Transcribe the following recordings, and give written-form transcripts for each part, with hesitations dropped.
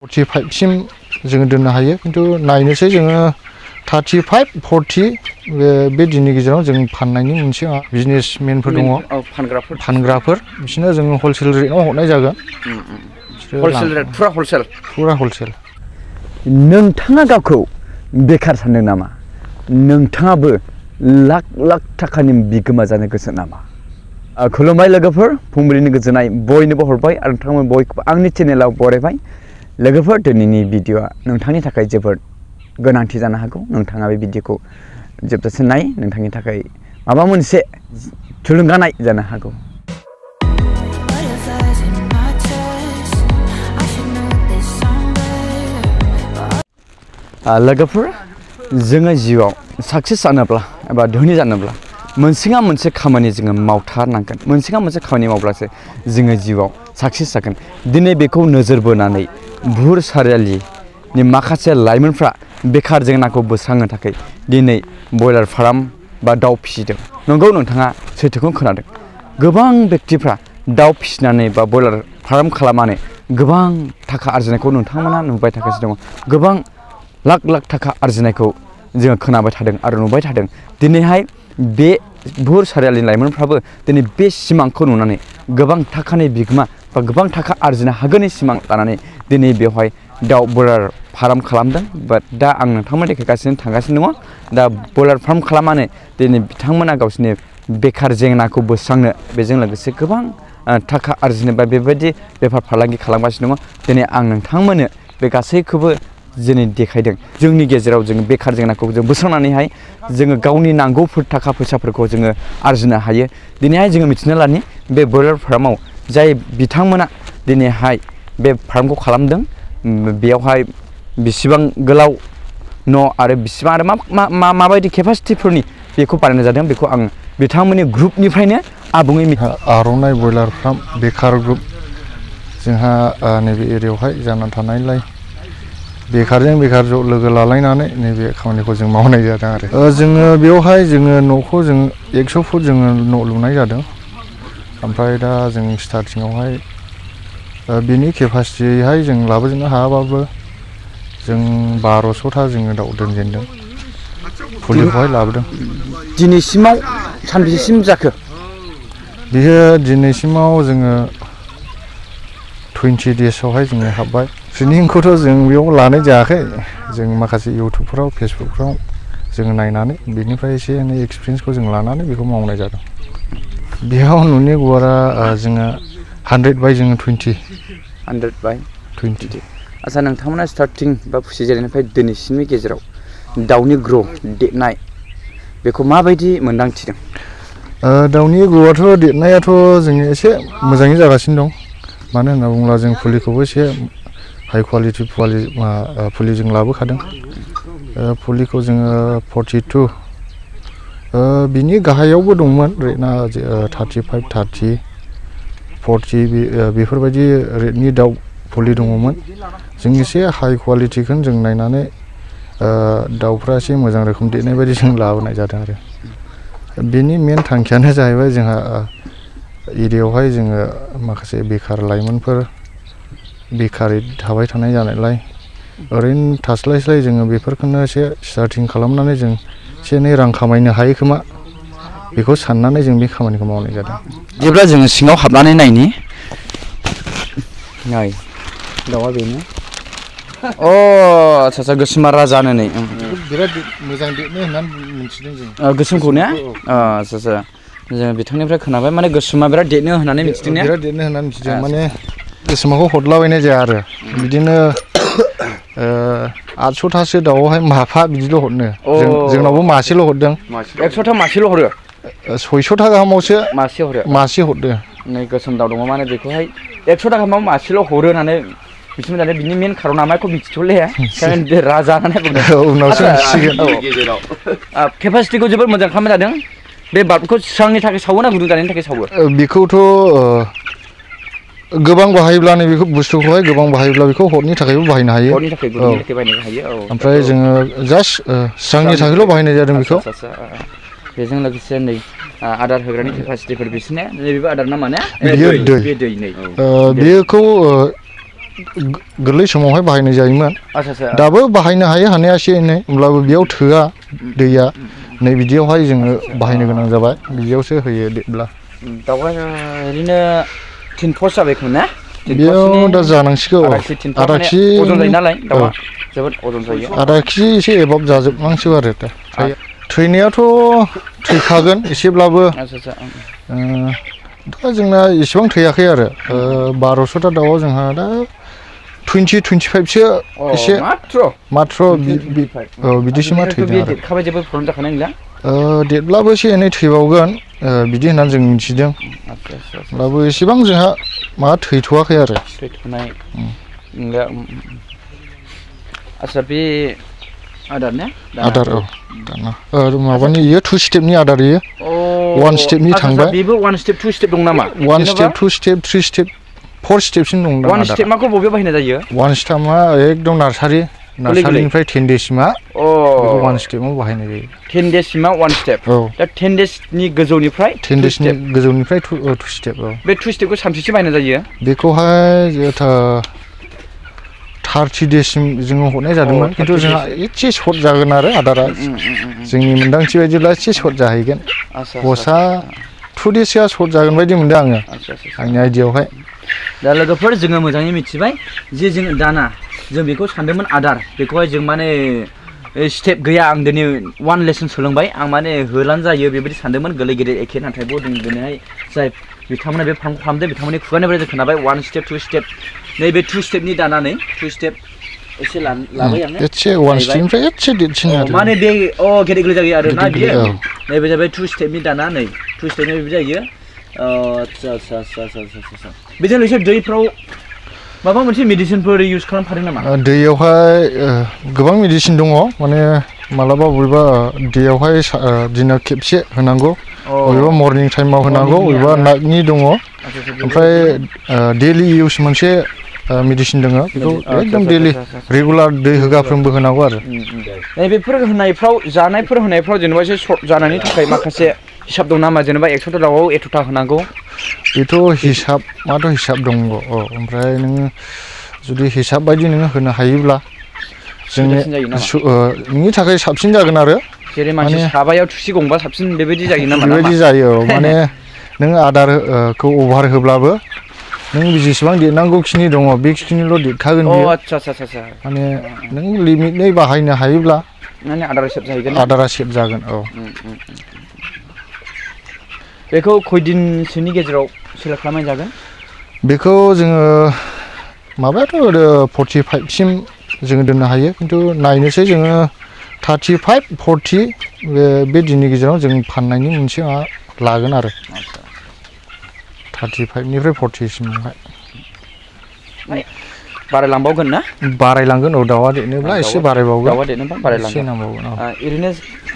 45 सिम जोङो दोननो हायो खिन्थु नायनोसै जोङो 35 40 बे दिननि गेजेराव जों फाननायनि मोनसे बिजनेसमेनफोर दङ फानग्राफोर बिसोरनो जोङो हलसेल रेटआव हरनाय जागोन हलसेल रेट फुरा हलसेल नोंथाङा गावखौ बेकार सानदों नामा नोंथाङाबो लाख लाख थाखानि बिगोमा जानो गोसो नामा खुलुमबाय लोगोफोर फुंबिलिनि गोजोननाय बयनोबो हरबाय आरो नोंथांमोन बयखौबो आंनि चेनेलाव बरायबाय लोगोफोर दिनैनि भिडिअआ नोंथांनि थाखाय जोबोद गोनांथि जानो हागौ नोंथाङा बे भिडिअखौ जोबजासिम नाय नोंथांनि थाखाय माबा मोनसे थुलुंगानाय जानो हागौ लोगोफोर जोङो जिउआव साक्सेस जानोब्ला एबा धोनि जानोब्ला मोनसेङा मोनसे खामानि जोङो मावथारनांगोन मोनसेङा मोनसे खामानि मावब्लासो जोङो जिउआव साक्सेस जागोन दिनै बेखौ नोजोर बोनानै बुहुर सारियालिनि माखासे लाइमोनफ्रा बेकार जेंनाखौ बोस्रांनो थाखाय दिनै बयलार फार्म बा दाउ फिसिदों नंगौ नोंथाङा सैथोखौ खोनादों गोबां व्यक्तिफ्रा दाउ फिसिनानै बा बयलार फार्म खालामनानै गोबां थाखा आरजिनायखौ नोंथांमोना नुबाय थागासिनो दङ गोबां लाख लाख थाखा आरजिनायखौ जोङो खोनाबाय थादों आरो नुबाय थादों दिनैहाय बे बुहुर सारियालिनि लाइमोनफ्राबो दिनै बे सिमांखौ नुनानै गोबां थाखानि बिगोमा बा गोबां थाखा आरजिनो हागोननि सिमां लानानै दिनै बेवहाय दाउ बयलार फार्म खालामदों बाट दा आं नोंथांमोन देखायगासिनो थांगासिनो दङ दा बयलार फार्म खालामनानै दिनै बिथांमोना गावसोरनि बेकार जेंनाखौ बोस्रांनो बेजों लोगोसे गोबां थाखा आरजिनो बा बेबायदि बेफार फालांगि खालामगासिनो दङ दिनै आं नोंथांमोननो बे गासैखौबो दिनै देखायदों जोंनि गेजेराव जोङो बेकार जेंनाखौ जों बोस्रांनानैहाय जोङो गावनि नांगौफोर थाखा फैसाफोरखौ जोङो आरजिनो हायो दिनैहाय जोङो मिथिनो लानि बे बयलार फार्माव जाय बिथांमोना दिनैहाय बे फार्मखौ खालामदों बेयावहाय बेसेबां गोलाव न' आरो बेसेबां आरो माबायदि केपासिटिफोरनि बेखौ बानायनाय जादों बेखौ आं बिथांमोननि ग्रुपनिफ्रायनो आबुङै आर'नाइ बयलार फार्म बेकार ग्रुप जोंहा नैबे एरियायावहाय जाना थानायलाय बेकारजों बेकार ज' लोगो लालायनानै नैबे खामानिखौ जों मावनाय जादों आरो जोङो बेवहाय जोङो न'खौ जों 100 फुट जोङो न' लुनाय जादों ओमफ्राय दा जों स्टार्टिंआवहाय बिनि केपासिटिहाय जों लाबोजोबनो हायाबाबो जों 1200था जोङो दाउ दोनजेनदों फुलिखौहाय लाबोदों दिनैसिमाव सानबेसेसिम जाखो बियो दिनैसिमाव जोङो 20 डेजआवहाय जोङो हाबबाय ट्रेनिंखौथ' जों बेयाव लानाय जायाखै जों माखासे इउटुबफोराव फेसबुकफ्राव जोङो नायनानै बेनिफ्राय एसे एनै एक्सपिरियेन्सखौ जों लानानै बेखौ मावनाय जादों बेयाव न'नि गुवारा जोङो 100 बाय जोङो 20 आच्छा नोंथांमोना स्टार्टिं बा फुसिजेननायनिफ्राय दिनैसिमनि गेजेराव दाउनि ग्र' देरनाय बेखौ माबायदि मोन्दांथिदों दाउनि ग्र'आथ' देरनायाथ' जोङो एसे मोजाङै जागासिनो दं मानो होनना बुङोब्ला जों फुलिखौबो एसे हाई क्वालिटी फुलि जों लाबोखादों फुलिखौ जोङो 42 बिनि गाहायावबो दंमोन रेटना 35 30 40 बेफोरबायदि रेटनि दाउ फुलि दङमोन जों एसे हाई क्वालिटीखौ जों नायनानै दाउफ्रा एसे मोजां रोखोम देरनाय बायदि जों लाबोनाय जादों आरो बेनि मेन थांखियानो जाहैबाय जोंहा एरियायावहाय जोङो माखासे बेकार लाइमोनफोर बेकारै थाबाय थानाय जानायलाय ओरैनो थास्लायस्लाय जोङो बेफोरखौनो एसे स्टार्टिं खालामनानै जों एसे एनै रां खामायनो हायो खोमा बेखौ साननानै जों बे खामानिखौ मावनाय जादों जेब्ला जोङो सिङाव हाबनानै नायनि नाय दाउआ बेनो अ आच्छा गोसोमा राजानो नै बिराद मोजां देरनो होननानै मिथिदों जों गोसोमखौ ने आच्छा जों बिथांनिफ्राय खोनाबाय माने गोसोमा बिराद देरनो होननानै मिथिदों ने बिराद देरनो होननानै मिथिदों माने गोसोमाखौ हरलाबायनाय जाया आरो बिदिनो 800थासो दाउआवहाय माफा बिदिल' हरनो जोंनावबो मासेल' हरदों 100था मासेल' हरो 600था गाहामावसो मासे हरदो नै गोसोम दाउ दङ माने बेखौहाय 100 गाहामाव मासेल' हरो होननानै मिथिनो मोनदों बिनि मेन खारना माखौ मिथिथ'ले राजा होननानै बुंदों उनावसो मिथिसिगोन केपासिटिखौ जोबोद मोजां खालामनाय जादों बे बाल्बखौ स्रांनि थाखाय सावो ना गुदुं जानायनि थाखाय सावो बेखौथ' गोबां बाहायोब्ला नैबे बुस्थुखौहाय गोबां बाहायोब्ला बेखौ हरनि थाखायबो बाहायनो हायो ओमफ्राय जोङो जास्ट स्रांनि थाखायल' बाहायनाय जादों बेखौ बेजों लोगोसे नै आदार होग्रानि केपासिटिफोर बिसोरने नैबेबो आदार ना माने बेयो दै बेखौ गोरलै समावहाय बाहायनाय जायोमोन दाबो बाहायनो हायो हानाया एसे एनै होमब्लाबो बेयाव थोआ दैया नै बिदियावहाय जोङो बाहायनो गोनां जाबाय बिदियावसो होयो देरब्ला दावहाय ओरैनो 10 पस्ट जाबाय खोमा ना बेयाव दा जानांसिगौ आधा कि अजन जायो नालाय दाउआ जोबोद अजन जायो आधा कि एसे एबाब जाजोबनांसिगौ आरो दा थैनायाथ' थैखागोन एसेब्लाबो दा जोंना इसेबां थैयाखै आरो 1200टा दाउआव जोंहा दा 20-25सो एसे मात्र बिदिसिमा थैदों आरो देरखाबाय जेबो प्रब्लेम जाखानाय नंला देरब्लाबो एसे एनै थैबावगोन बिदि होननानै जों मिथिदों होमब्लाबो एसेबां जोंहा माबा थैथ'वाखै आरो थैथ'नाय आच्छा बे आदार ने आदार दाना माबानि इयो 2 स्टेपनि आदार इयो 1 स्टेपनि थांबाय बेबो 1 स्टेप 2 स्टेप दं नामा 1 स्टेप 2 स्टेप 3 स्टेप 4 स्टेपसिम दं दा 1 स्टेप माखौ बबेयाव बाहायनाय जायो 1 स्टेपआ एकदम नार्सारिनिफ्राय 10 डेसिमा बेखौ 1 स्टेपआव बाहायनाय जायो 10 डेसिमा 1 स्टेप दा 10 डेसनि गोजौनिफ्राय 10 डेसनि गोजौनिफ्राय 2 स्टेप बे 2 स्टेपखौ सानसेसो बाहायनाय जायो बेखौहाय 30 डेसिम जोङो हरनाय जादोंमोन खिन्थु जोंहा एसे सर्ट जागोन आरो आदारा जोंनि मोन्दांथि बायदिब्ला एसे सर्ट जाहैगोन बसा 2 डेसआ सर्ट जागोन बायदि मोनदों आङो आंनि आइडियायावहाय दा लोगोफोर जोङो मोजाङै मिथिबाय जे जों दाना जों बेखौ सानदोंमोन आदार बेखौहाय जों माने स्टेप गैया आं दिनै 1 लेसन सोलोंबाय आं माने होलान जायो बेबायदि सानदोंमोन गोरलै गेदेर एखे नाथाय जों दिनैहाय जाय बिथांमोना बे फार्मखौ खालामदों बिथांमोननि खुगानिफ्राय जों खोनाबाय 1 स्टेप 2 स्टेप नैबे 2 स्टेपनि दानानै 2 स्टेप एसे लाबाय आङो एसे 1 स्टेपनिफ्राय एसे देरसिन आरो माने बे गेदेर गेदेर जायो आरो ना बियो नैबे जाबाय 2 स्टेपनि दाना नै 2 स्टेपनि बेबायदि जायो आच्छा बेजों लोगोसे दैफ्राव माबा मोनसे मेडिसिनफोर इउज खालामफादों नामा दैयावहाय गोबां मेडिसिन दङ माने मालाबा बबेबा दैयावहाय दिनाव खेबसे होनांगौ बबेबा मर्निं टाइमाव होनांगौ बबेबा नाइटनि दङ ओमफ्राय डेलि इउज मोनसे मेडिसिन दङ बेखौ एकदम डेलि रेगुलार दै होगाफ्रोमबो होनांगौ आरो बेफोर होनायफ्राव जानायफोर होनायफ्राव जेनेबा एसे सर्ट जानायनि थाखाय माखासे हिसाब दं नामा जेनेबा 100टा दाउआव एथ'टा होनांगौ बेथ' हिसाब दङ ओमफ्राय नोङो जुदि हिसाब बायदि नोङो होनो हायोब्ला नोंनि थाखाय साबसिन जागोन आरो जेरै मानसि साबायाव थुसि गंबा साबसिन बेबायदि जायो नामा बेबायदि जायो माने नों आदारखौ अभार होब्लाबो नों जेसेबां देरनांगौखिनि दङ बेखिनिल' देरखागोन बियो आच्छा माने नों लिमिटै बाहायनो हायोब्ला माने आदारा सेभ जाहैगोन आदारा सेभ जागोन बेखौ खयदिनसोनि गेजेराव सेल खालामनाय जागोन बेखौ जोङो माबायाथ' 45सिम जोङो दोननो हायो खिन्थु नायनोसै जोङो 35-40 बे दिननि गेजेराव जों फाननायनि मोनसे माबा लागोन आरो 35निफ्राय 40सिमहाय बारायलांबावगोन ना बारायलांगोन दाउआ देरनोब्ला एसे बारायबावगोन दाउआ देरनोब्ला बारायलांगोन ओरैनो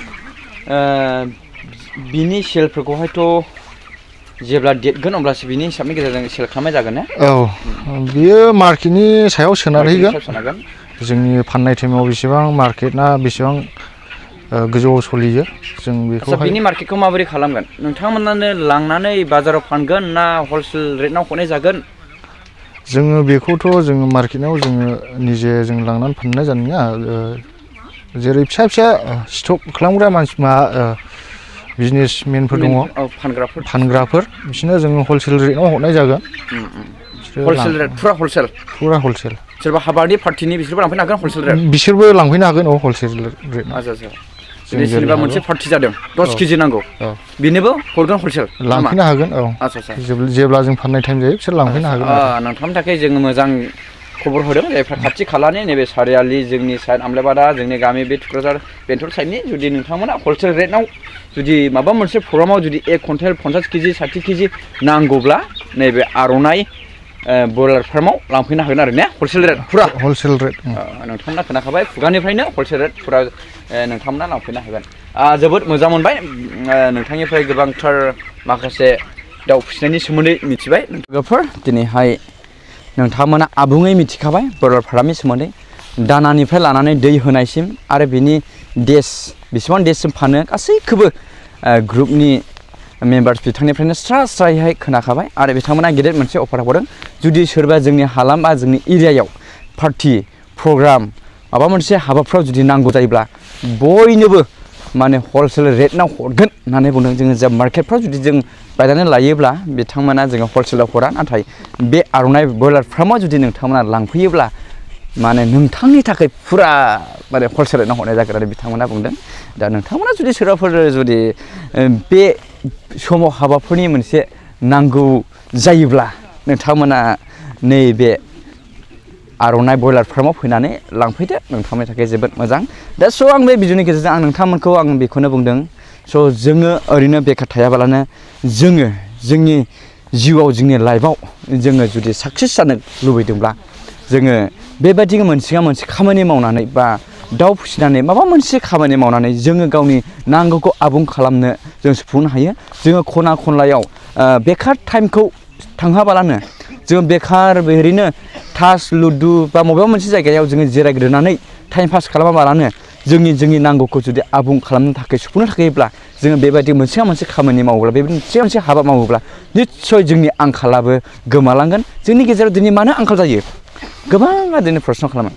बिनि सेलफोरखौहायथ' जेब्ला देरगोन अब्लासो बिनि हिसाबनि गेजेरजों सेल खालामनाय जागोन ना बियो मार्केटनि सायाव सोनारहैगोन जोंनि फाननाय टाइमाव बेसेबां मार्केटना बेसेबां गोजौआव सोलियो जों बेखौ बिनि मार्केटखौ माबोरै खालामगोन नोंथांमोनानो लांनानै बाजाराव फानगोन ना हलसेल रेटआव हरनाय जागोन जोङो बेखौथ' जोङो मार्केटआव जोङो निजे जों लांनानै फाननाय जानाय नङा जेरै फिसा स्टक खालामग्रा मानसि बिजनेसमेनफोर दङ फानग्राफोर बिसोरनो जोङो हलसेल रेटआव हरनाय जागोन हलसेल रेट फुरा हलसेल सोरबा हाबानि पार्टिनि बिसोरबो लांफैनो हागोन हलसेल रेट बिसोरबो लांफैनो हागोन हलसेल रेट जुदि सोरबा मोनसे पार्टि जादों 10 केजि नांगौ बेनोबो हरगोन हलसेल लांफैनो हागोन जेब्ला जों फाननाय टाइम जायो बिसोर लांफैनो हागोन नोंथांनि थाखाय जोङो मोजां खबर होदों जायफ्रा खाथि खालानि नैबे सारियालि जोंनि साइड आमलायबादा जोंनि गामि बे थुक्राझार बेंटल साइडनि जुदि नोंथांमोना हलसेल रेटआव जुदि माबा मोनसे प्रग्रामाव जुदि 1 कुइन्टेल 50 केजि 60 केजि नांगौब्ला नैबे आर'नाइ ब्रयलार फार्माव लांफैनो हागोन आरो ने हलसेल रेट फुरा हलसेल रेट नोंथांमोना खोनाखाबाय खुगानिफ्रायनो हलसेल रेट फुरा नोंथांमोना लांफैनो हागोन जोबोद मोजां मोनबाय नोंथांनिफ्राय गोबांथार माखासे दाउ फिसिनायनि सोमोन्दै मिथिबाय लोगोफोर दिनैहाय नोंथांमोना आबुङै मिथिखाबाय ब्रयलार फार्मनि सोमोन्दै दानानिफ्राय लानानै दै होनायसिम आरो बिनि डेस बेसेबां डेससिम फानो गासैखौबो ग्रुपनि मेम्बार्स बिथांनिफ्रायनो स्रायैहाय खोनाखाबाय आरो बिथांमोना गेदेर मोनसे अफार हरदों जुदि सोरबा जोंनि हालाम बा जोंनि एरियायाव पार्टी प्रग्राम माबा मोनसे हाबाफ्राव जुदि नांगौ जायोब्ला बयनोबो माने हलसेल रेटनाव हरगोन होननानै बुंदों जोङो जा मार्केटफ्राव जुदि जों बायनानै लायोब्ला बिथांमोना जोङो हलसेलाव हरा नाथाय बे आर'नाइ ब्रयलार फार्माव जुदि नोंथांमोना लांफैयोब्ला माने नोंथांनि थाखाय फुरा माने हलसेल रेटनाव हरनाय जागोन होननानै बिथांमोना बुंदों दा नोंथांमोना जुदि सोरबाफोर जुदि बे समाव हाबाफोरनि मोनसे नांगौ जायोब्ला नोंथांमोना नैबे आर'नाइ ब्रयलार फार्माव फैनानै लांफैदो नोंथांनि थाखाय जोबोद मोजां दा स' आं बे भिडिअनि गेजेरजों आं नोंथांमोनखौ आं बेखौनो बुंदों स' जोङो ओरैनो बेकार थायाबालानो जोङो जोंनि जिउआव जोंनि लाइफआव जोङो जुदि साक्सेस जानो लुबैदोंब्ला जोङो बेबायदि मोनसे खामानि मावनानै बा दाउ फिसिनानै माबा मोनसे खामानि मावनानै जोङो गावनि नांगौखौ आबुं खालामनो जों सुफुंनो हायो जोङो खना खनलायाव बेकार टाइमखौ थांहोआबालानो जों बेकार ओरैनो थास लुदु बा बबेबा मोनसे जायगायाव जोङो जिरायग्रोनानै टाइम पास खालामाबालानो जोंनि नांगौखौ जुदि आबुं खालामनो थाखाय सुफुंनो थाखायब्ला जोङो बेबायदि मोनसे खामानि मावोब्ला बेबायदि मोनसे हाबा मावोब्ला निस्सय जोंनि आंखालाबो गोमालांगोन जोंनि गेजेराव दिनै मानो आंखाल जायो गोबाङा दिनै प्रश्न खालामो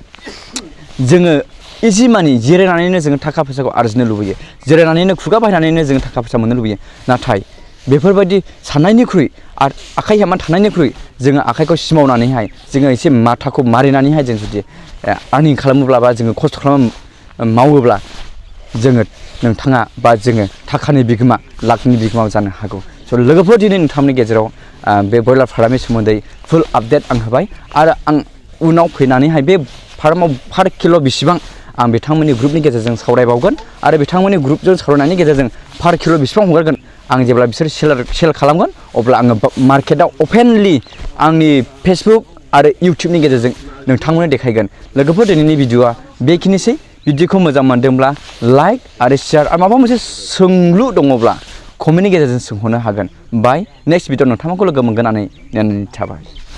जोङो इजि मानि जिरायनानैनो जोङो थाखा फैसाखौ आरजिनो लुबैयो जिरायनानैनो खुगा बायनानैनो जोङो थाखा फैसा मोननो लुबैयो नाथाय बेफोरबायदि साननायनिख्रुइ आरो आखाइ हेबना थानायनिख्रुइ जोङो आखाइखौ सिमावनानैहाय जोङो एसे माथाखौ मारिनानैहाय जों जुदि आर्निं खालामोब्ला बा जोङो खस्थ' मावोब्ला जोङो नोंथाङा बा जोङो थाखानि बिगोमा लाखनि बिगोमा जानो हागौ स' लोगोफोर दिनै नोंथांमोननि गेजेराव बे ब्रयलार फार्मनि सोमोन्दै फुल आपडेट आं होबाय आरो आं उनाव फैनानैहाय बे फार्माव पार किल' बेसेबां आं बिथांमोननि ग्रुपनि गेजेरजों सावरायबावगोन आरो बिथांमोननि ग्रुपजों सावरायनायनि गेजेरजों पार किल' बेसेबां हगारगोन आं जेब्ला बिसोर सेल खालामगोन अब्ला आङो मार्केटाव अपेनलि आंनि फेसबुक आरो इउटुबनि गेजेरजों नोंथांमोननो देखायगोन लोगोफोर दिनैनि भिडिअआ बेखिनिसै भिडिअखौ मोजां मोनदोंब्ला लाइक आरो शेयार आरो माबा मोनसे सोंलु दङब्ला कमेन्टनि गेजेरजों सोंहरनो हागोन बाय नेक्स्ट भिडिअ नोंथांमोनखौ लोगो मोनगोन होननानै नेनानै थाबाय